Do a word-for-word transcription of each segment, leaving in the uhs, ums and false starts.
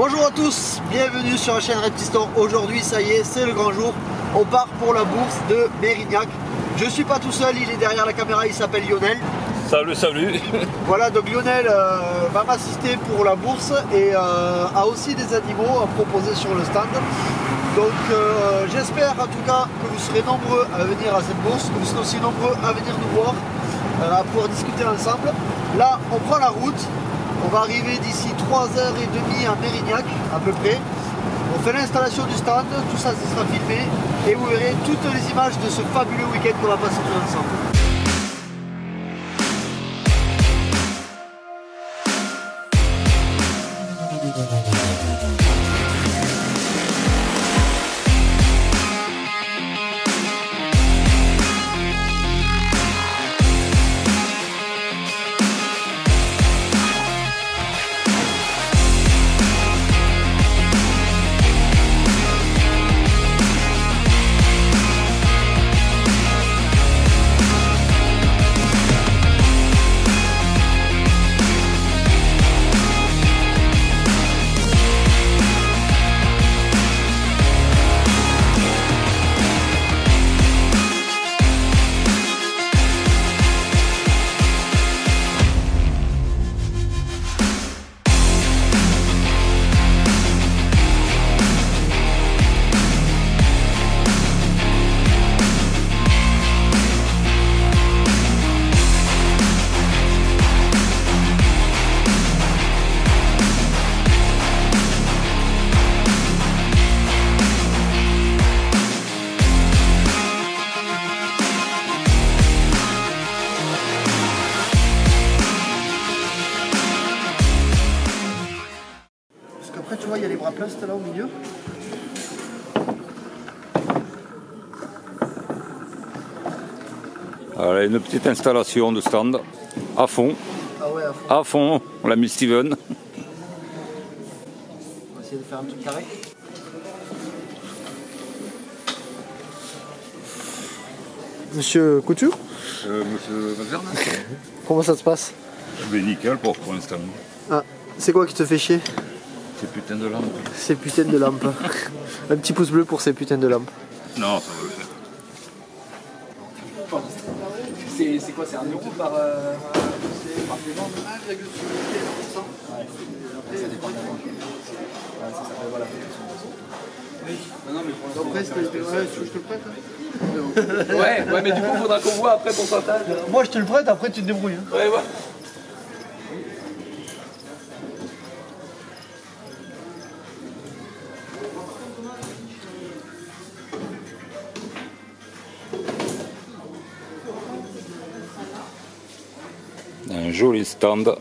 Bonjour à tous, bienvenue sur la chaîne Reptistore. Aujourd'hui, ça y est, c'est le grand jour. On part pour la bourse de Mérignac. Je suis pas tout seul, il est derrière la caméra, il s'appelle Lionel. Salut, salut. Voilà, donc Lionel euh, va m'assister pour la bourse et euh, a aussi des animaux à proposer sur le stand. Donc euh, j'espère en tout cas que vous serez nombreux à venir à cette bourse, que vous serez aussi nombreux à venir nous voir, euh, à pouvoir discuter ensemble. Là, on prend la route. On va arriver d'ici trois heures trente à Mérignac, à peu près. On fait l'installation du stand, tout ça, ça sera filmé. Et vous verrez toutes les images de ce fabuleux week-end qu'on va passer tous ensemble. Après tu vois il y a les bras plastes là au milieu. Voilà, une petite installation de stand à fond. Ah ouais, à fond. À fond, on l'a mis Steven. On va essayer de faire un truc carré. Monsieur Couture euh, Monsieur Valverne. Comment ça se passe? Mais nickel pour, pour l'instant. Ah, c'est quoi qui te fait chier? Ces putains de lampes. Ces putains de lampes. Un petit pouce bleu pour ces putains de lampes. Non, ça va le faire. C'est quoi? C'est un euro par, euh, par paiement? un virgule soixante-dix pour cent. Ouais, ça dépend de la banque. Ouais, ça s'appelle voilà. Oui. Non, non, mais pour Après, l'instant, ouais, je te le prête. Hein. ouais, ouais, mais du coup, il faudra qu'on voit après pourcentage. Moi, je te le prête, après, tu te débrouilles. Hein. Ouais, ouais. Un joli stand.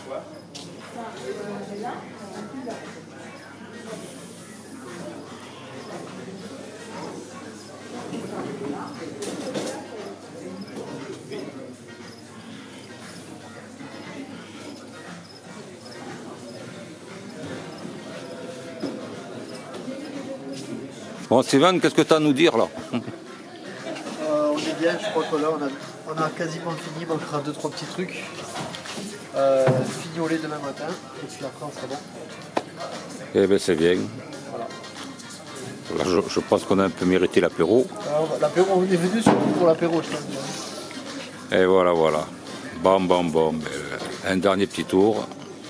Bon Steven, qu'est-ce que tu as à nous dire là? Euh, on est bien, je crois que là, on a, on a quasiment fini. Il manquera deux trois petits trucs. Euh, fignoler demain matin. Et puis après, on sera bon. Eh bien c'est bien. Voilà. Là, je, je pense qu'on a un peu mérité l'apéro. L'apéro, on est venu surtout pour l'apéro, je pense. Et voilà, voilà. Bam, bam, bam. Un dernier petit tour.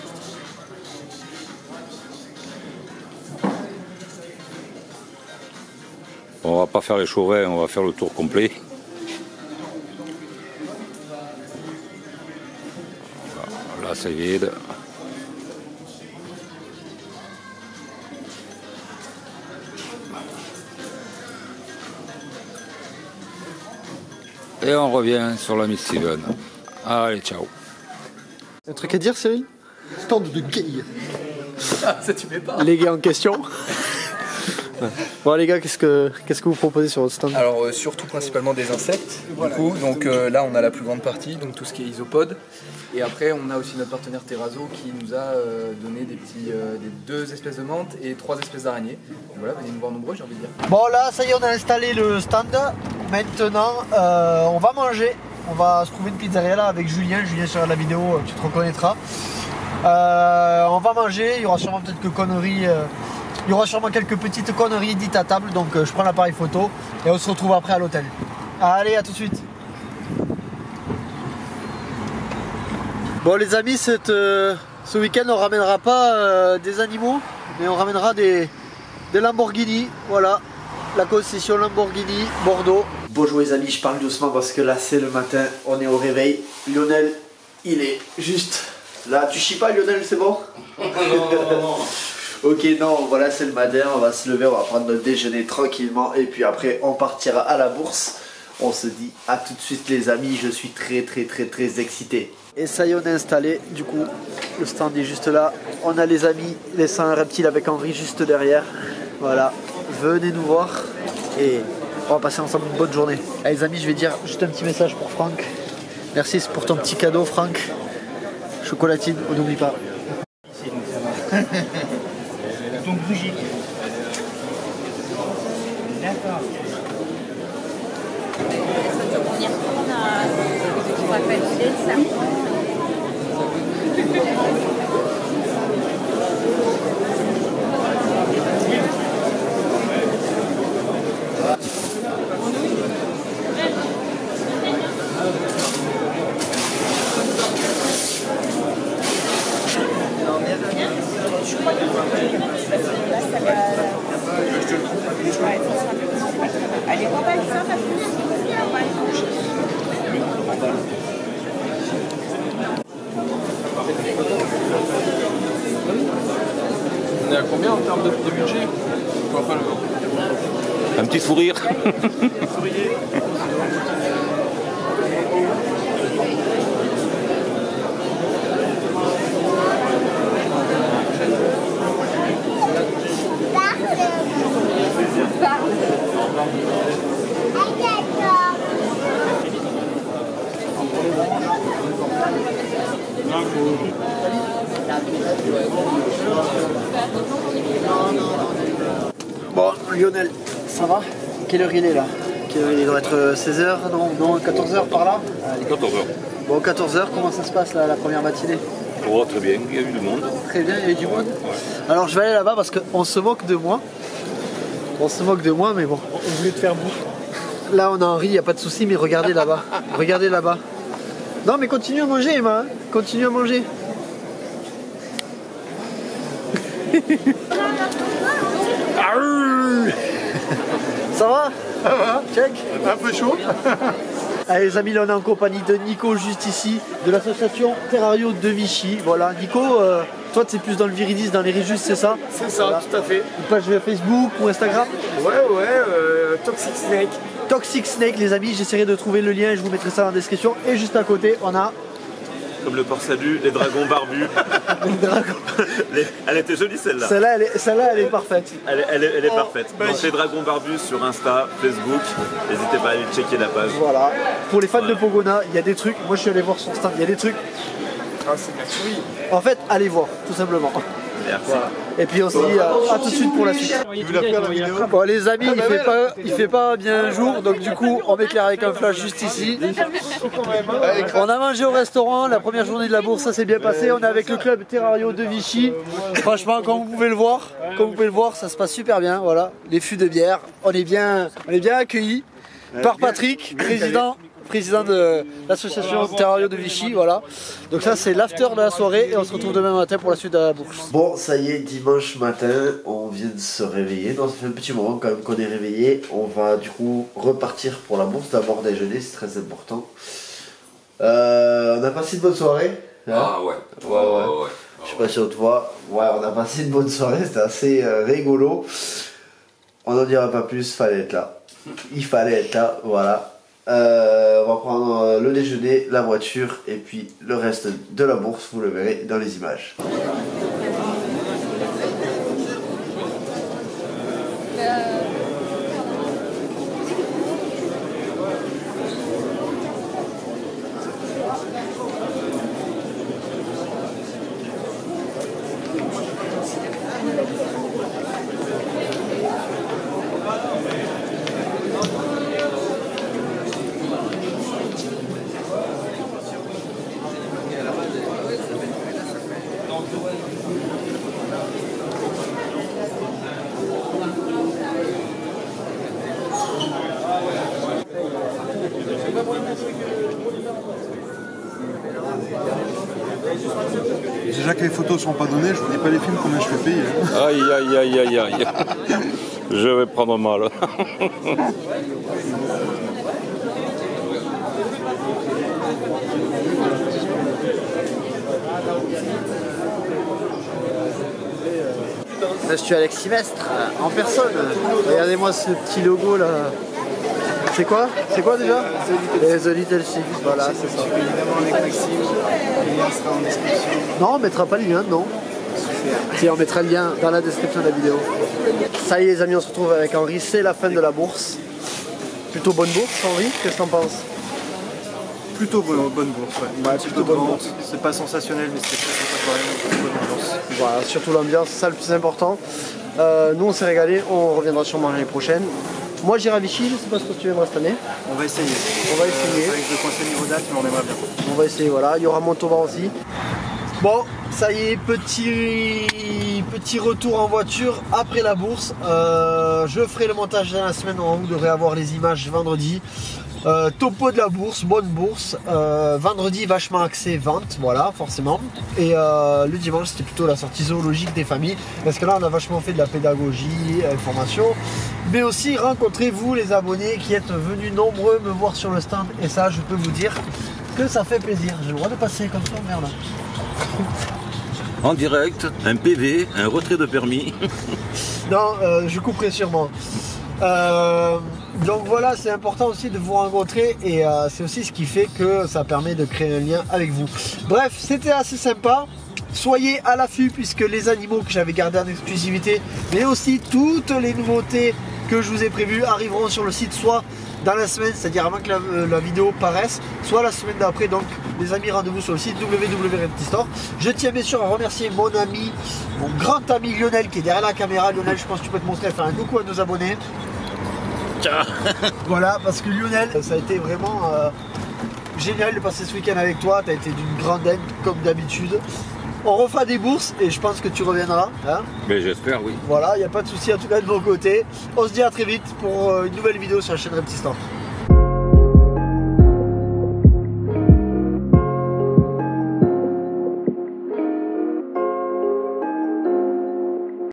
On va pas faire les chauvins, on va faire le tour complet. Là, c'est vide. Et on revient sur l'ami Steven. Allez, ciao. Un truc à dire, Cyril? Stand de gay. Ah, ça tu mets pas. Les gars en question. Bon les gars, qu'est-ce que qu'est-ce que vous proposez sur votre stand? Alors euh, surtout principalement des insectes. Du coup, donc euh, là on a la plus grande partie, donc tout ce qui est isopode. Et après on a aussi notre partenaire Terrazzo qui nous a euh, donné des petits, euh, des deux espèces de menthes et trois espèces d'araignées. Voilà, venez nous voir nombreux, j'ai envie de dire. Bon là, ça y est, on a installé le stand. Maintenant, euh, on va manger. On va se trouver une pizzeria là avec Julien. Julien sur la vidéo, tu te reconnaîtras. Euh, on va manger, il y aura sûrement peut-être que conneries. Euh, il y aura sûrement quelques petites conneries dites à table, donc euh, je prends l'appareil photo et on se retrouve après à l'hôtel. Allez, à tout de suite. Bon les amis, cette, euh, ce week-end on ramènera pas euh, des animaux, mais on ramènera des, des Lamborghini. Voilà, la concession Lamborghini Bordeaux. Bonjour les amis, je parle doucement parce que là c'est le matin, on est au réveil. Lionel, il est juste là. Tu chies pas Lionel, c'est bon? Non, non, non. Ok, non, voilà, c'est le matin, on va se lever, on va prendre notre déjeuner tranquillement et puis après on partira à la bourse. On se dit à tout de suite les amis, je suis très très très très excité. Et ça y est, on est installé, du coup le stand est juste là. On a les amis, les seins reptiles avec Henri juste derrière. Voilà, venez nous voir et on va passer ensemble une bonne journée. Allez les amis, je vais dire juste un petit message pour Franck. Merci pour ton petit cadeau Franck. Chocolatine, on n'oublie pas. Donc bougie. D'accord. On y retourne à... On va passer le serpent. Je crois que là, ça va... Elle est pas mal ça, ma fille. On va aller manger. On est à combien en termes de, de budget? Je vois pas le... Un petit fou rire. Bon Lionel, ça va? Quelle heure il est là? Quelle heure il doit être seize heures, non, non quatorze heures par là? Allez. quatorze heures. Bon quatorze heures, comment ça se passe là, la première matinée? Oh, très bien, il y a eu du monde. Très bien, il y a eu du monde. Ouais. Alors je vais aller là-bas parce qu'on se moque de moi. On se moque de moi, mais bon. On voulait te faire bouffer. Là on a Henri, il n'y a pas de souci, mais regardez là-bas. Regardez là-bas. Non mais continue à manger Emma, hein. Continue à manger. Ça va? Ça va? Check. Un peu chaud. Allez les amis, là on est en compagnie de Nico juste ici, de l'association Terrario de Vichy. Voilà, Nico, euh, toi tu es plus dans le Viridis, dans les Régis, c'est ça? C'est ça, voilà. Tout à fait. Une page Facebook ou Instagram? Ouais, ouais, euh, Toxic Snake. Toxic Snake les amis, j'essaierai de trouver le lien et je vous mettrai ça dans la description. Et juste à côté, on a... Comme le port salut, les dragons barbus. les dragons. Les... Elle était jolie celle-là. Celle-là, elle, celle elle est parfaite. Elle, elle, est, elle est oh, parfaite. bah Donc les dragons barbus sur Insta, Facebook, n'hésitez pas à aller checker la page. Voilà. Pour les fans voilà. de Pogona, il y a des trucs. Moi je suis allé voir son stand, il y a des trucs. Ah, c'est de la souris. En fait, allez voir, tout simplement. Merci. Voilà. Et puis on se dit euh, à tout de suite pour la suite. Bon les amis, il fait pas, il fait pas bien un jour, donc du coup on m'éclaire avec un flash juste ici. On a mangé au restaurant, la première journée de la bourse, ça s'est bien passé. On est avec le club Terrario de Vichy. Franchement, comme vous pouvez le voir, comme vous pouvez le voir, ça se passe super bien. Voilà, les fûts de bière, on est bien, on est bien accueillis par Patrick, président. président de l'association Terrario de Vichy, voilà. Donc ça c'est l'after de la soirée et on se retrouve demain matin pour la suite de la bourse. Bon, ça y est, dimanche matin, on vient de se réveiller. Non, ça fait un petit moment quand même qu'on est réveillé. On va du coup repartir pour la bourse, d'abord déjeuner, c'est très important. Euh, on a passé une bonne soirée. Hein, ah ouais, ouais, ouais, ouais, ouais. Je sais pas si on te voit. Ouais, on a passé une bonne soirée, c'était assez euh, rigolo. On n'en dira pas plus, fallait être là. Il fallait être là, voilà. Euh, on va prendre le déjeuner, la voiture et puis le reste de la bourse, vous le verrez dans les images. Déjà que les photos sont pas données, je vous dis pas les films combien je fais payer. Hein. Aïe, aïe, aïe, aïe, aïe. Je vais prendre mal. Là, je suis Alex Sylvestre, en personne. Regardez-moi ce petit logo là. C'est quoi? C'est quoi déjà? The Little Six, voilà, c'est ça. Évidemment avec Maxime, le lien sera en description. Non, on mettra pas le lien, non. Si, on mettra le lien dans la description de la vidéo. Ça y est les amis, on se retrouve avec Henri, c'est la fin de la bourse. Plutôt bonne bourse, Henri, qu'est-ce que t'en penses? Plutôt bonne, bonne bourse, ouais. Ouais, plutôt bonne bourse. C'est pas sensationnel, mais c'est très sympa quand même. Bonne ambiance. Voilà, surtout l'ambiance, c'est ça le plus important. Euh, nous on s'est régalé, on reviendra sûrement l'année prochaine. Moi j'irai à Vichy, je sais pas ce que tu viendras cette année. On va essayer. On va essayer. C'est vrai que je coincé niveau date, mais on aimerait bien. On va essayer, voilà. Il y aura Montauban aussi. Bon, ça y est, petit, petit retour en voiture après la bourse. Euh, je ferai le montage de la semaine, vous devrez avoir les images vendredi. Euh, topo de la bourse, bonne bourse. Euh, vendredi, vachement axé vente, voilà, forcément. Et euh, le dimanche, c'était plutôt la sortie zoologique des familles. Parce que là, on a vachement fait de la pédagogie, information. Mais aussi rencontrer vous, les abonnés, qui êtes venus nombreux me voir sur le stand. Et ça, je peux vous dire que ça fait plaisir. J'ai le droit de passer comme ça, merde. En direct, un P V, un retrait de permis. Non, euh, je couperai sûrement. Euh, donc voilà, c'est important aussi de vous rencontrer et euh, c'est aussi ce qui fait que ça permet de créer un lien avec vous. Bref, c'était assez sympa. Soyez à l'affût puisque les animaux que j'avais gardés en exclusivité, mais aussi toutes les nouveautés que je vous ai prévues arriveront sur le site soit dans la semaine, c'est-à-dire avant que la, euh, la vidéo paraisse, soit la semaine d'après. Donc les amis, rendez-vous sur le site w w w point repti store. Je tiens bien sûr à remercier mon ami, mon grand ami Lionel qui est derrière la caméra. Lionel, je pense que tu peux te montrer, faire un coucou à nos abonnés. Ciao. Voilà, parce que Lionel, ça a été vraiment euh, génial de passer ce week-end avec toi. Tu as été d'une grande aide comme d'habitude. On refera des bourses et je pense que tu reviendras. Hein, mais j'espère, oui. voilà, il n'y a pas de souci en tout cas de mon côté. On se dit à très vite pour une nouvelle vidéo sur la chaîne Repti Store.